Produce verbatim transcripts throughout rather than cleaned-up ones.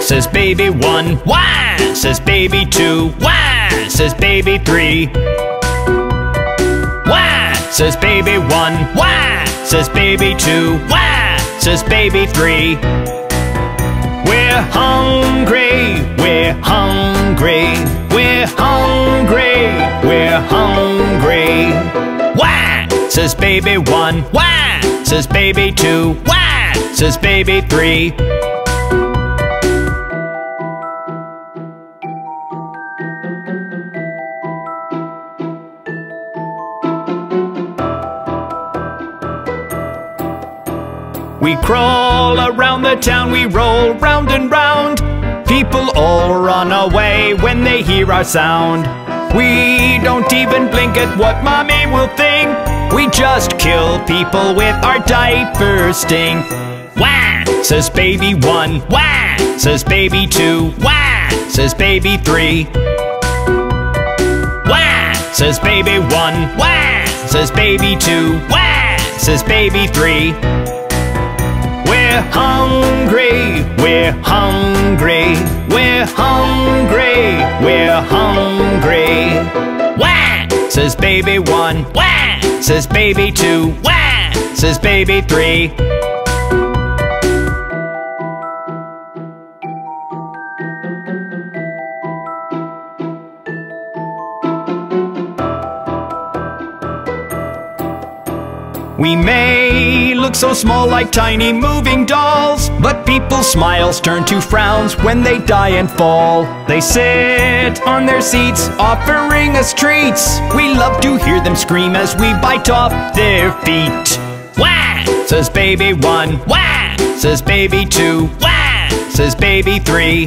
says baby one. Wah, says baby two. Wah, says baby three. Wah, says baby one. Wah, says baby two. Wah, says baby three. We're hungry, we're hungry, we're hungry, we're hungry. Wah, says baby one. Wah, says baby two. Wah, says baby three. We crawl around the town, we roll round and round. People all run away when they hear our sound. We don't even blink at what mommy will think. We just kill people with our diaper sting. Wah, says baby one. Wah, says baby two. Wah, says baby three. Wah, says baby one. Wah, says baby two. Wah, says baby three. We're hungry, we're hungry, we're hungry, we're hungry. Wah, says baby one. Wah, says baby two. Wah, says baby three. We may look so small like tiny moving dolls, but people's smiles turn to frowns when they die and fall. They sit on their seats, offering us treats. We love to hear them scream as we bite off their feet. Wah, says baby one. Wah, says baby two. Wah, says baby three.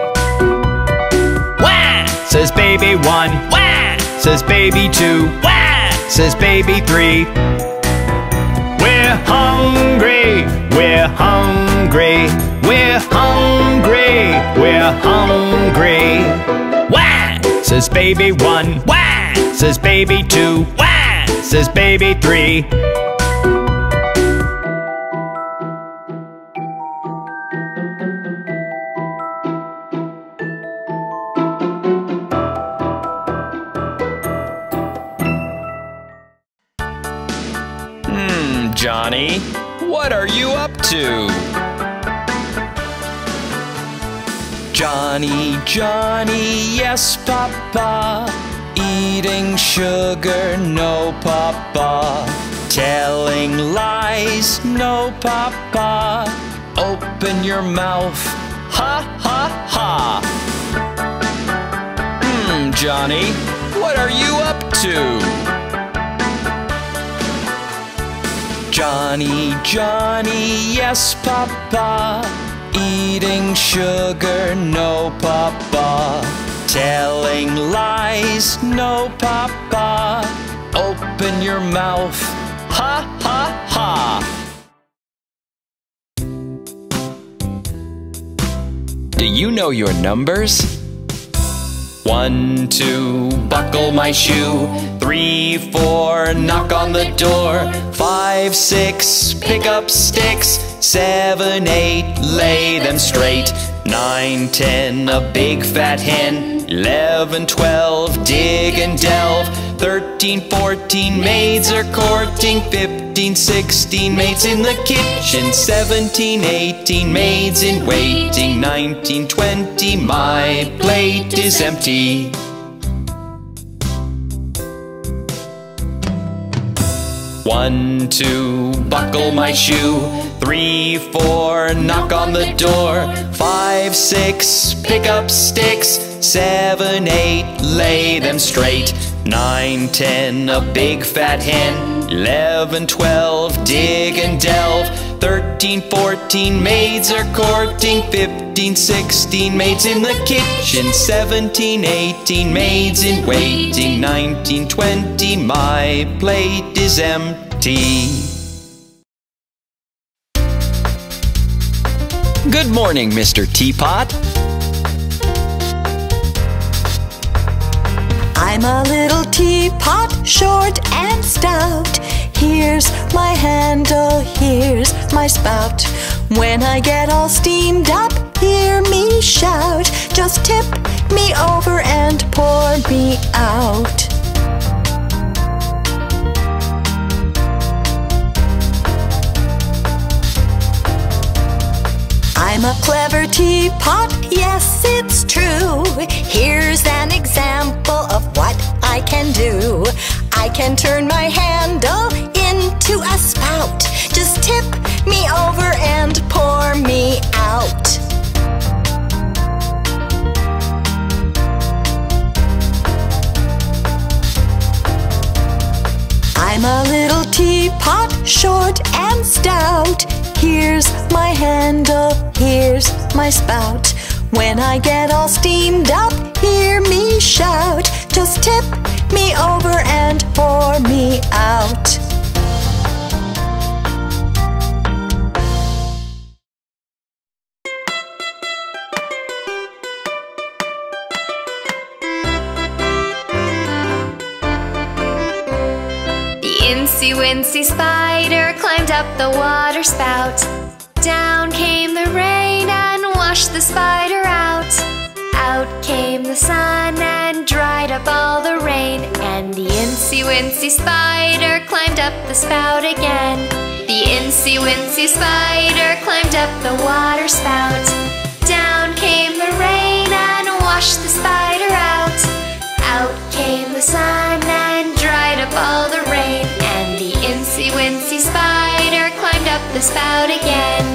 Wah, says baby one. Wah, says baby two. Wah, says baby three. We're hungry, we're hungry, we're hungry, we're hungry. Wah, says baby one. Wah, says baby two. Wah, says baby three. Johnny, what are you up to? Johnny, Johnny, yes, Papa. Eating sugar, no, Papa. Telling lies, no, Papa. Open your mouth, ha, ha, ha. Hmm, Johnny, what are you up to? Johnny, Johnny, yes, Papa. Eating sugar, no, Papa. Telling lies, no, Papa. Open your mouth, ha, ha, ha. Do you know your numbers? One, two, buckle my shoe. Three, four, knock on the door. Five, six, pick up sticks. Seven, eight, lay them straight. Nine, ten, a big fat hen. Eleven, twelve, dig and delve. Thirteen, fourteen, maids are courting. Fifteen, sixteen, maids in the kitchen. Seventeen, eighteen, maids in waiting. Nineteen, twenty, my plate is empty. One, two, buckle my shoe. Three, four, knock on the door. Five, six, pick up sticks. Seven, eight, lay them straight. Nine, ten, a big fat hen. Eleven, twelve, dig and delve. Thirteen, fourteen, maids are courting. Fifteen, sixteen, maids in the kitchen. Seventeen, eighteen, maids in waiting. Nineteen, twenty, my plate is empty. Good morning, Mister Teapot. I'm a little teapot, short and stout. Here's my handle, here's my spout. When I get all steamed up, hear me shout. Just tip me over and pour me out. I'm a clever teapot, yes, it's true. Here's an example of what I can do. I can turn my handle into a spout. Just tip me over and pour me out. I'm a little teapot, short and stout. Here's my handle, here's my spout. When I get all steamed up, hear me shout. Just tip me over and pour me out. Incy-wincy spider climbed up the water spout. Down came the rain and washed the spider out. Out came the sun and dried up all the rain. And the incy-wincy spider climbed up the spout again. The incy-wincy spider climbed up the water spout. Down came the rain and washed the spider out. Out came the sun and dried up all the rain. And the incy-wincy spider climbed up the spout again.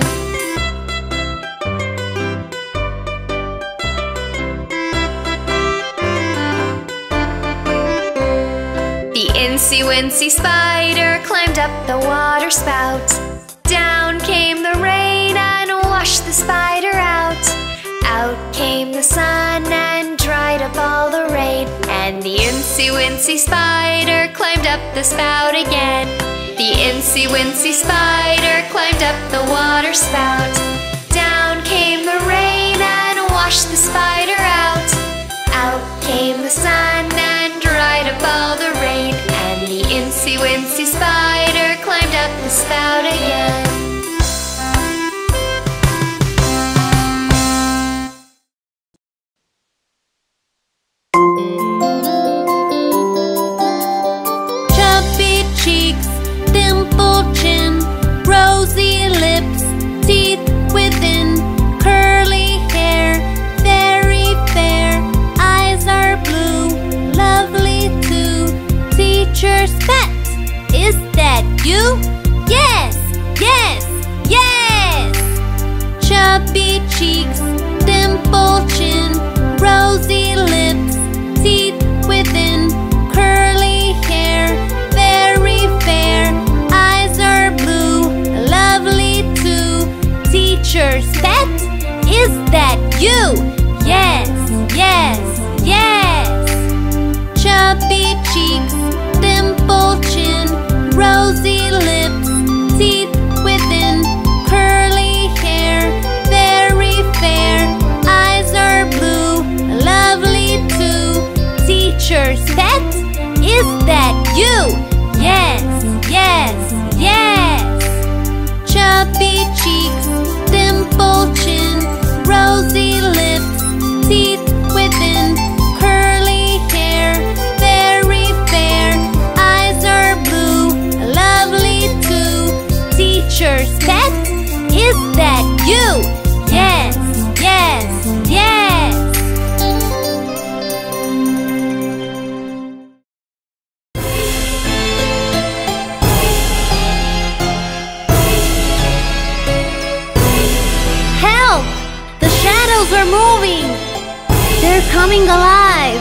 The incy-wincy spider climbed up the water spout. Down came the rain and washed the spider out. Out came the sun and dried up all the rain. And the incy-wincy spider climbed up the spout again. The incy-wincy spider climbed up the water spout. Down came the rain and washed the spider out. Out came the sun and dried up all the rain. And the incy-wincy spider climbed up the spout again. Chubby cheeks, dimple chin, rosy lips, teeth within, curly hair, very fair, eyes are blue, lovely too. Teacher's pet, is that you? Yes, yes, yes! Chubby cheeks, dimple chin, rosy lips, teeth within, curly hair, very fair, eyes are blue, lovely too. Teacher's pet, is that you? Yes, yes, yes! Chubby cheeks, dimple chin, rosy lips, teeth within, curly hair, very fair, eyes are blue, lovely too. Teacher's pet, is that you? Yes, yes, yes! Chubby cheeks, dimple chin, rosy lips, teeth within, curly hair, very fair, eyes are blue, lovely too. Teacher's pet, is that you? Yes, yes, yes! Help! The shadows are moving! They're coming alive!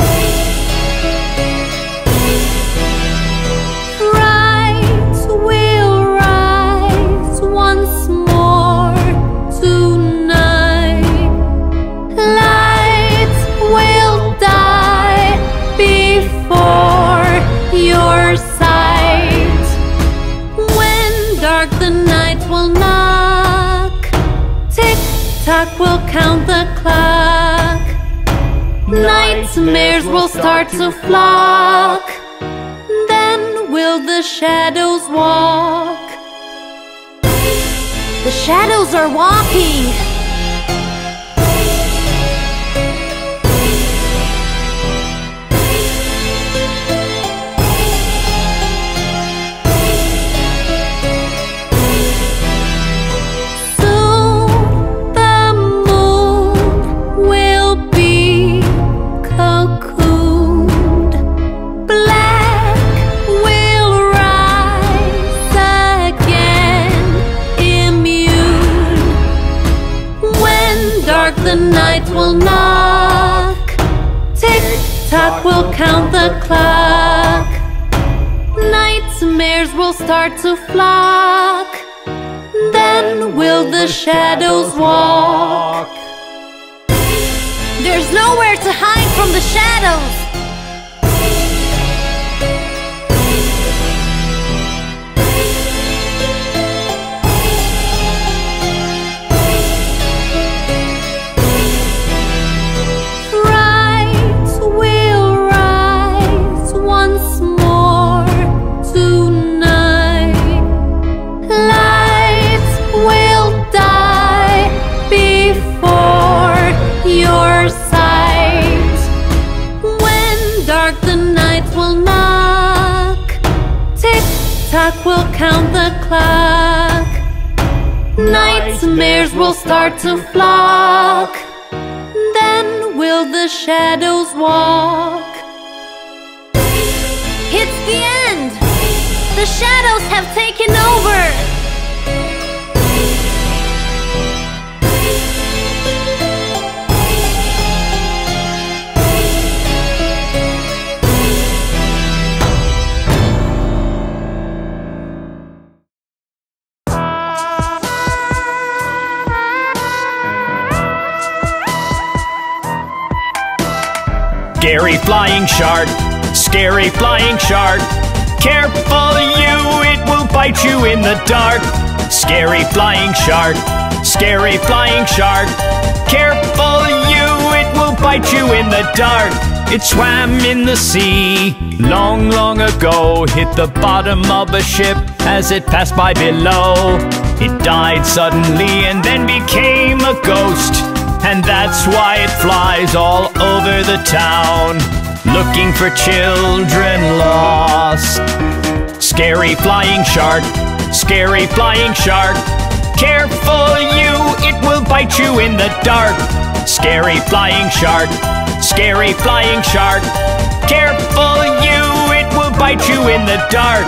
Fright will rise once more tonight. Light will die before your sight. When dark the night will knock, tick-tock will count the clock. Nightmares will start to flock. Then will the shadows walk. The shadows are walking. Tick-tock, we'll count the clock. Nightmares will start to flock. Then will the shadows walk. There's nowhere to hide from the shadows. We'll count the clock. Nightmares will start to flock. Then will the shadows walk. It's the end! The shadows have taken over! Scary flying shark, scary flying shark. Careful you, it will bite you in the dark. Scary flying shark, scary flying shark. Careful you, it will bite you in the dark. It swam in the sea long, long ago. Hit the bottom of a ship as it passed by below. It died suddenly and then became a ghost. And that's why it flies all over the town, looking for children lost. Scary flying shark, scary flying shark. Careful you, it will bite you in the dark. Scary flying shark, scary flying shark. Careful you, it will bite you in the dark.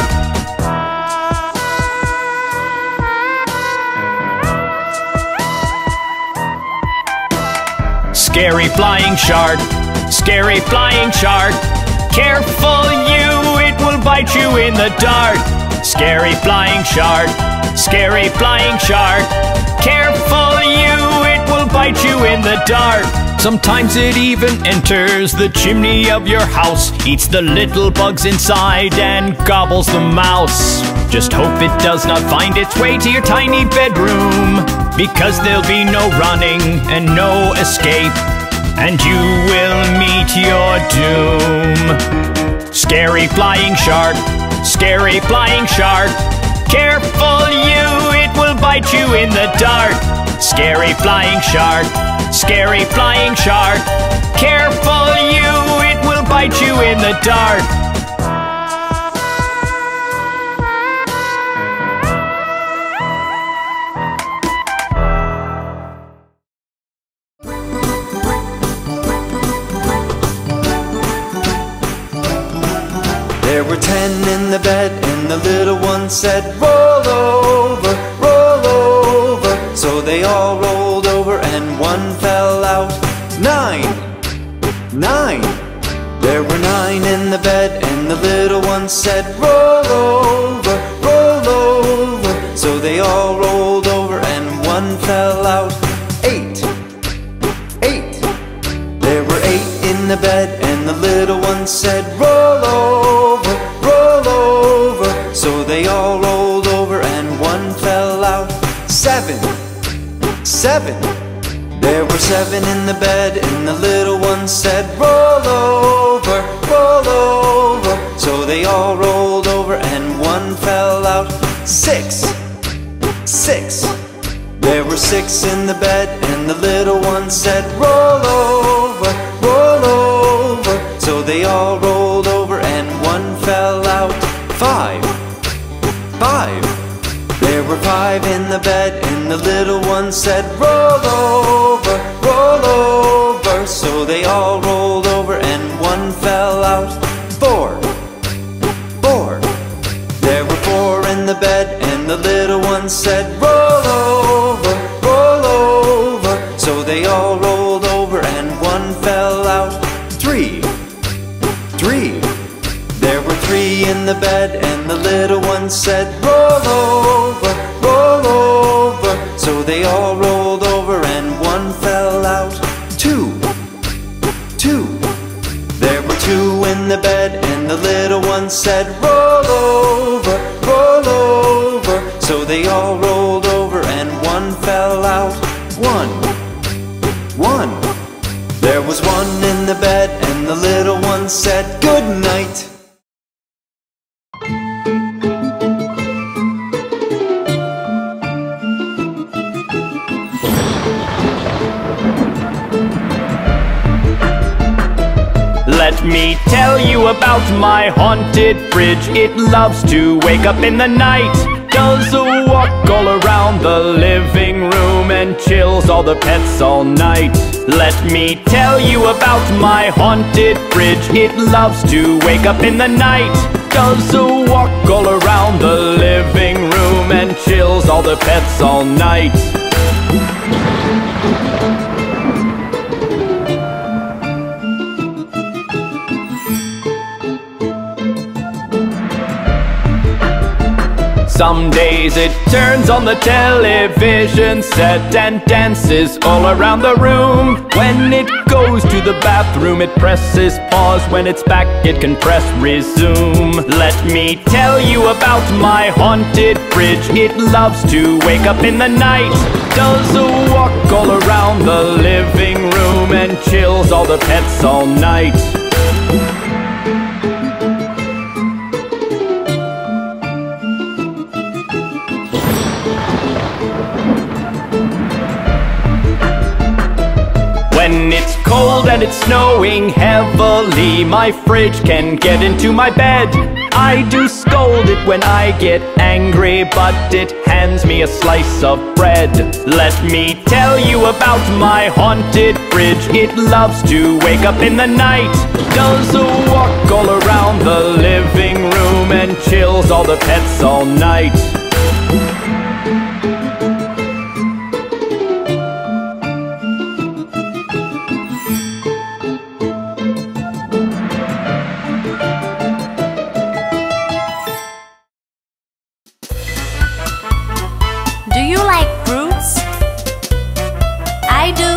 Scary flying shark, scary flying shark. Careful you, it will bite you in the dark. Scary flying shark, scary flying shark. Careful you, it will bite you in the dark. Sometimes it even enters the chimney of your house, eats the little bugs inside and gobbles the mouse. Just hope it does not find its way to your tiny bedroom, because there'll be no running and no escape, and you will meet your doom. Scary flying shark, scary flying shark. Careful you, it will bite you in the dark. Scary flying shark, scary flying shark. Careful you, it will bite you in the dark. There were ten in the bed and the little one said, roll over, roll over. So they all rolled over and one fell out. Nine, nine. There were nine in the bed and the little one said, roll over, roll over. So they all rolled over and one fell out. Eight, eight. There were eight in the bed and the little one said, roll over, roll over. So they all rolled over and one fell out. Seven, seven. There were seven in the bed and the little one said, roll over, roll over. So they all rolled over and one fell out. Six, six. There were six in the bed and the little one said, roll over, roll over. So they all rolled over and one fell out. Five, five. There were five in the bed and the little one said, roll over, roll over. So they all rolled over and one fell out. Four, four. There were four in the bed and the little one said, roll over, roll over. So they all rolled over and one fell out. Three, in the bed, and the little one said, roll over, roll over. So they all rolled over and one fell out. Two, two. There were two in the bed, and the little one said, roll over, roll over. So they all rolled over and one fell out. One, one. There was one in the bed, and the little one said, good night. Let me tell you about my haunted fridge. It loves to wake up in the night, does a walk all around the living room, and chills all the pets all night. Let me tell you about my haunted fridge. It loves to wake up in the night, does a walk all around the living room, and chills all the pets all night. Some days it turns on the television set and dances all around the room. When it goes to the bathroom, it presses pause. When it's back, it can press resume. Let me tell you about my haunted fridge. It loves to wake up in the night, does a walk all around the living room, and chills all the pets all night. When it's cold and it's snowing heavily, my fridge can get into my bed. I do scold it when I get angry, but it hands me a slice of bread. Let me tell you about my haunted fridge. It loves to wake up in the night, does a walk all around the living room, and chills all the pets all night. Do you like fruits? I do.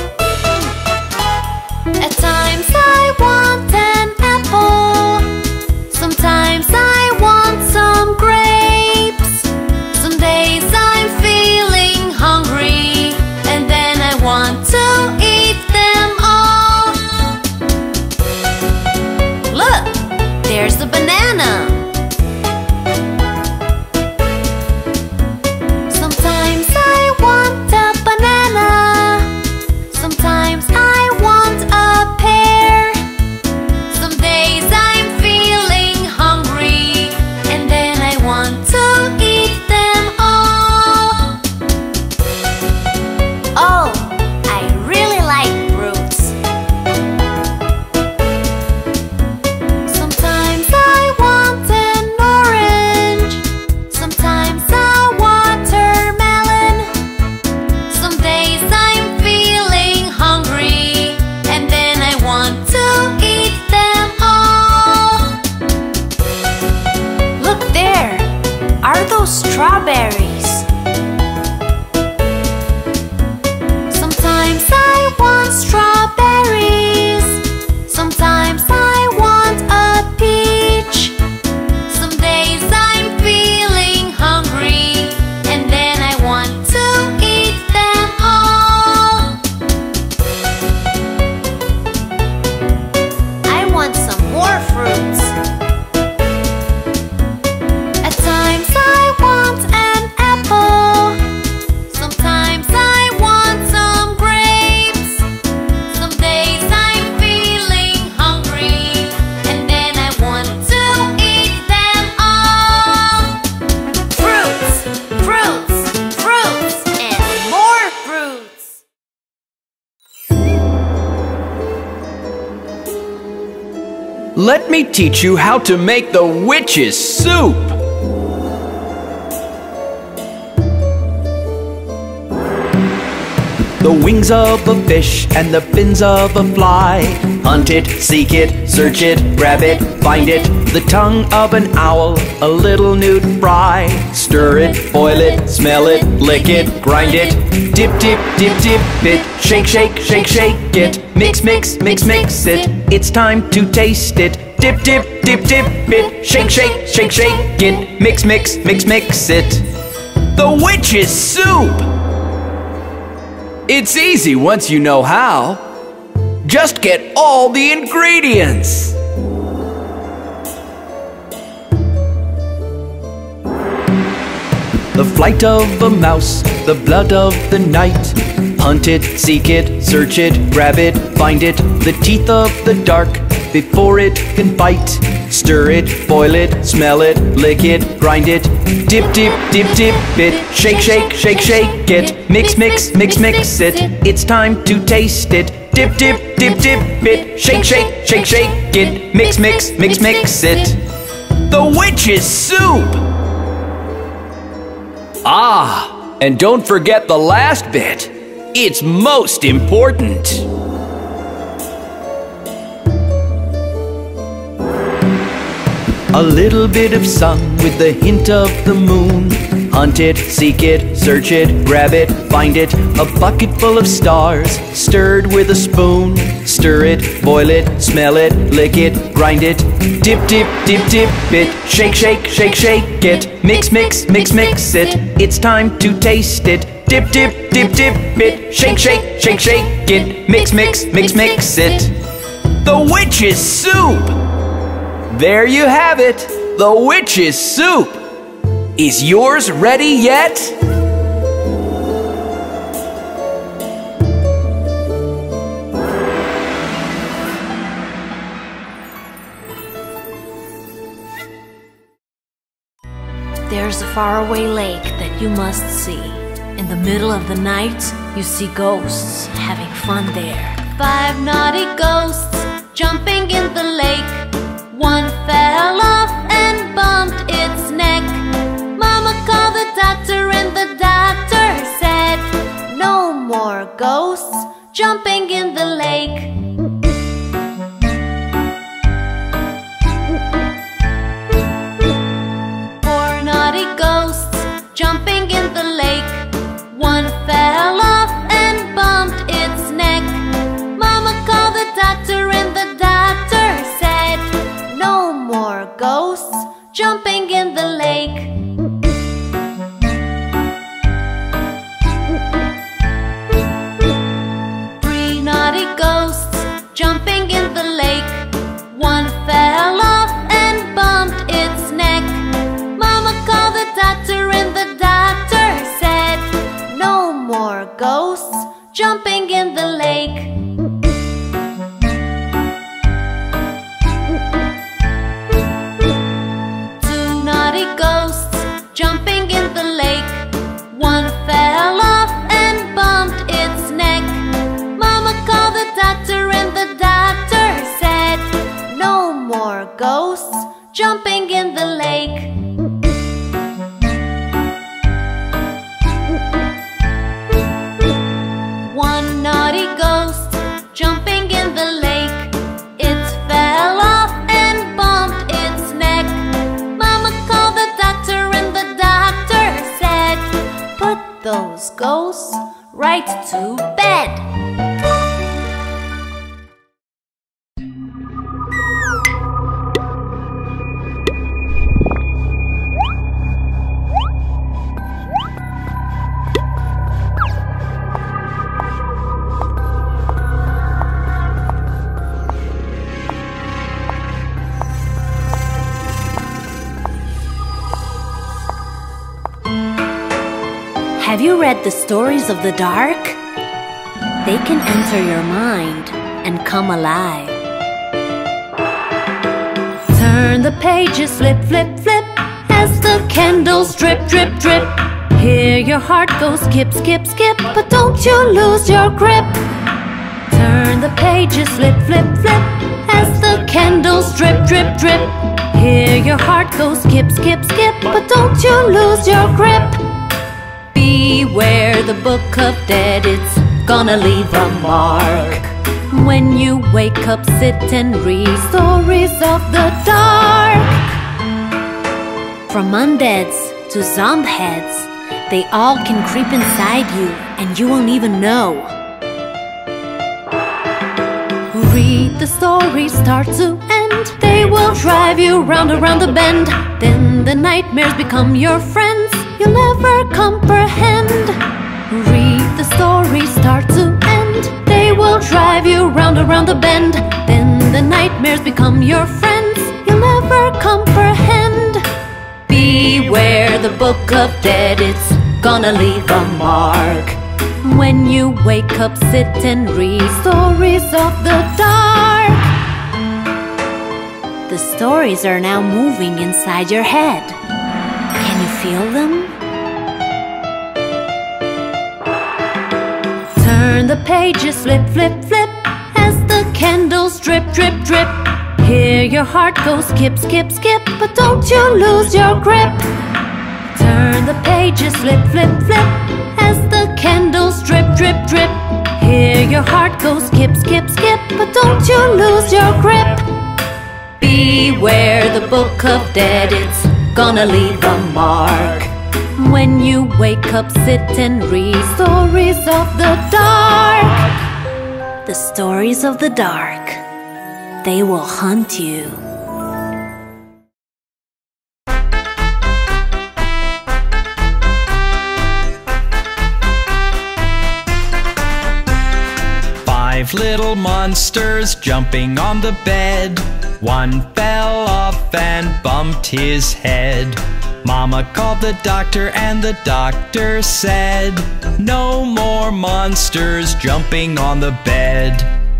At times I want an apple. Sometimes I want some grapes. Some days I'm feeling hungry, and then I want to eat them all. Look, there's a banana. Strawberries. Sometimes I want strawberries. Sometimes I want a peach. Some days I'm feeling hungry, and then I want to eat them all. I want some more fruits. At times I want an apple. Sometimes I want some grapes. Some days I'm feeling hungry, and then I want to eat them all. Fruits, fruits, fruits, and more fruits. Let me teach you how to make the witch's soup. the wings of a fish and the fins of a fly. Hunt it, seek it, search it, grab it, find it. The tongue of an owl, a little nude fry. Stir it, boil it, smell it, lick it, grind it. Dip, dip, dip, dip it. Shake, shake, shake, shake it. Mix, mix, mix, mix it. It's time to taste it. Dip, dip, dip, dip it. Shake, shake, shake, shake it. Mix, mix, mix, mix it. The witch's soup! It's easy once you know how. Just get all the ingredients. The flight of a mouse, the blood of the night. Hunt it, seek it, search it, grab it, find it. The teeth of the dark before it can bite. Stir it, boil it, smell it, lick it, grind it. Dip, dip, dip, dip it. Shake, shake, shake, shake it. Mix, mix, mix, mix it. It's time to taste it. Dip, dip, dip, dip it. Shake, shake, shake, shake it. Mix, mix, mix, mix it. The witch's soup! Ah, and don't forget the last bit. It's most important. A little bit of sun with the hint of the moon. Hunt it, seek it, search it, grab it, find it. A bucket full of stars, stirred with a spoon. Stir it, boil it, smell it, lick it, grind it. Dip, dip, dip, dip it. Shake, shake, shake, shake it. Mix, mix, mix, mix it. It's time to taste it. Dip, dip, dip, dip it. Shake, shake, shake, shake it. Mix, mix, mix, mix it. The witch's soup! There you have it, the witch's soup. Is yours ready yet? There's a faraway lake that you must see. In the middle of the night, you see ghosts having fun there. Five naughty ghosts jumping in the lake. One fell off and bumped its neck. Mama called the doctor and the doctor said, no more ghosts jumping in the lake. Four naughty ghosts jumping in the lake. One fell off and bumped its neck. Mama called the doctor and the doctor said, no more ghosts jumping in the lake. Three naughty ghosts jumping in the lake. One fell off and bumped its neck. Mama called the doctor and the doctor said, no more ghosts jumping in the lake. Ghosts jumping in the lake. One fell off and bumped its neck. Mama called the doctor and the doctor said, no more ghosts jumping in the lake. One naughty ghost jumping in the lake. It fell off and bumped its neck. Those ghosts right to bed. Have you read the stories of the dark? They can enter your mind and come alive. Turn the pages, flip, flip, flip, as the candles drip, drip, drip. Hear your heart go skip, skip, skip, but don't you lose your grip. Turn the pages, flip, flip, flip, as the candles drip, drip, drip. Hear your heart go skip, skip, skip, but don't you lose your grip. Beware the book of dead, it's gonna leave a mark. When you wake up, sit and read stories of the dark. From undeads to zombie heads, they all can creep inside you and you won't even know. Read the story start to end. They will drive you round around the bend. Then the nightmares become your friends you'll never comprehend. Read the story start to end. They will drive you round around the bend. Then the nightmares become your friends you'll never comprehend. Beware the book of dead, it's gonna leave a mark. When you wake up, sit and read stories of the dark. The stories are now moving inside your head. Can you feel them? Turn the pages, flip, flip, flip, as the candles drip, drip, drip. Hear your heart go skip, skip, skip, but don't you lose your grip. Turn the pages, flip, flip, flip, as the candles drip, drip, drip. Hear your heart go skip, skip, skip, but don't you lose your grip. Beware the book of dead, it's gonna leave a mark. When you wake up, sit and read stories of the dark. The stories of the dark, they will hunt you. Five little monsters jumping on the bed. One fell off and bumped his head. Mama called the doctor and the doctor said, no more monsters jumping on the bed.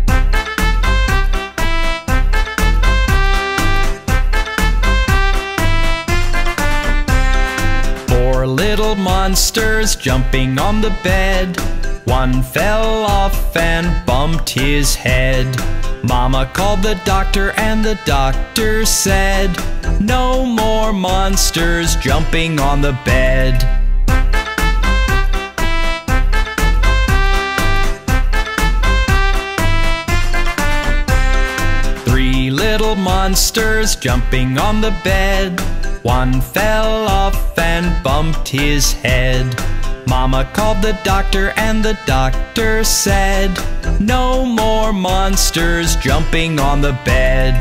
Four little monsters jumping on the bed. One fell off and bumped his head. Mama called the doctor and the doctor said, no more monsters jumping on the bed. Three little monsters jumping on the bed. One fell off and bumped his head. Mama called the doctor and the doctor said, no more monsters jumping on the bed.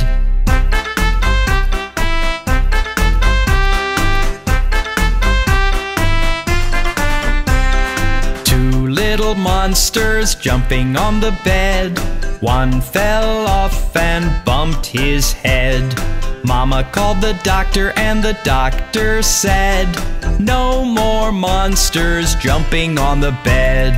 Two little monsters jumping on the bed. One fell off and bumped his head. Mama called the doctor and the doctor said, no more monsters jumping on the bed.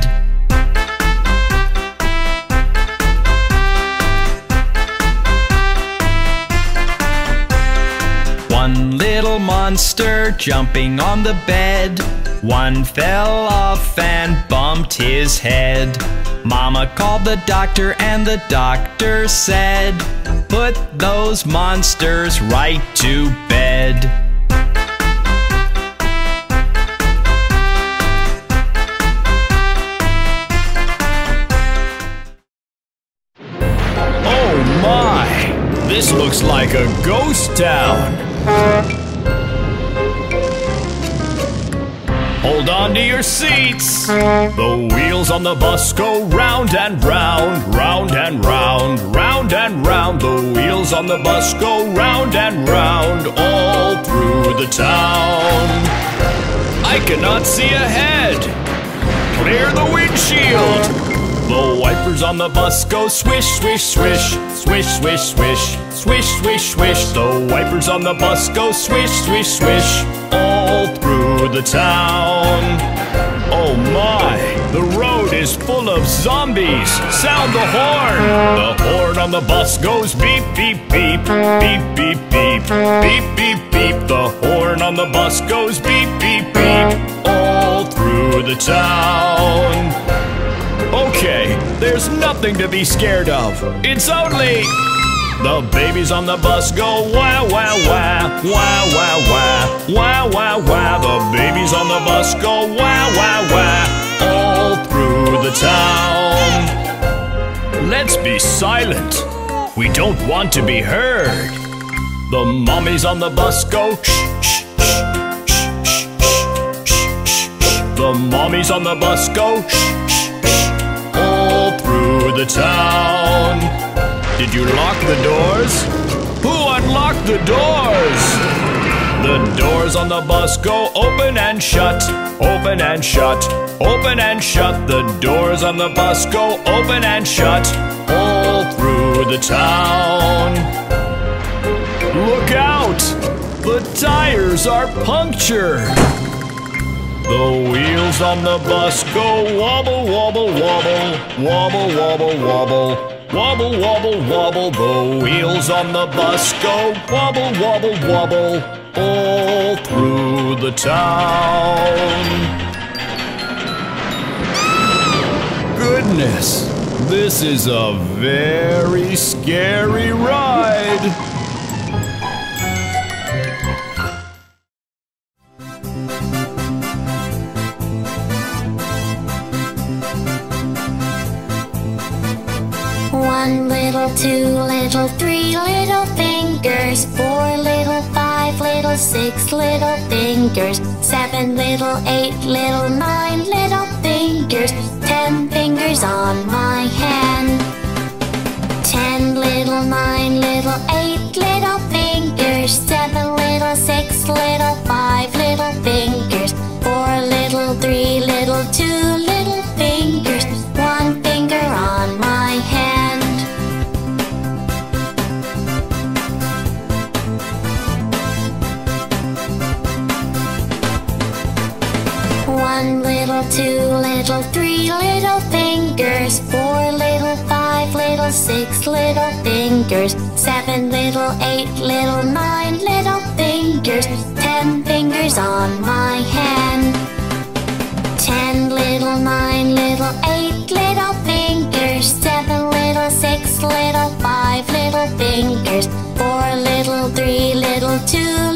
One little monster jumping on the bed. One fell off and bumped his head. Mama called the doctor and the doctor said, put those monsters right to bed. Oh my! This looks like a ghost town. Hold on to your seats. The wheels on the bus go round and round, round and round, round and round. The wheels on the bus go round and round, all through the town. I cannot see ahead. Clear the windshield. The wipers on the bus go swish, swish, swish, swish, swish, swish, swish, swish, swish. The wipers on the bus go swish, swish, swish, all through the town. Oh my, the road is full of zombies. Sound the horn. The horn on the bus goes beep, beep, beep, beep, beep, beep, beep, beep, beep. The horn on the bus goes beep, beep, beep, all through the town. Okay, there's nothing to be scared of. It's only... The babies on the bus go wah, wah, wah, wah, wah, wah, wah, wah, wah. The babies on the bus go wah, wah, wah, all through the town. Let's be silent. We don't want to be heard. The mommies on the bus go shh, shh, shh, shh, shh, shh, shh. The mommies on the bus go shh, shh, shh, all through the town. Did you lock the doors? Who unlocked the doors? The doors on the bus go open and shut, open and shut, open and shut. The doors on the bus go open and shut, all through the town. Look out! The tires are punctured. The wheels on the bus go wobble, wobble, wobble, wobble, wobble, wobble, wobble, wobble, wobble. The wheels on the bus go wobble, wobble, wobble, all through the town. Goodness, this is a very scary ride. One little, two little, three little fingers, four little, five little, six little fingers, seven little, eight little, nine little fingers, ten fingers on my hand. Ten little, nine little, eight little fingers, seven little, six little, five little fingers, four little, three little, two little fingers, one finger on my hand. One little, two little, three little fingers, four little, five little, six little fingers, seven little, eight little, nine little fingers, ten fingers on my hand. Ten little, nine little, eight little fingers, seven little, six little, five little fingers, four little, three little, two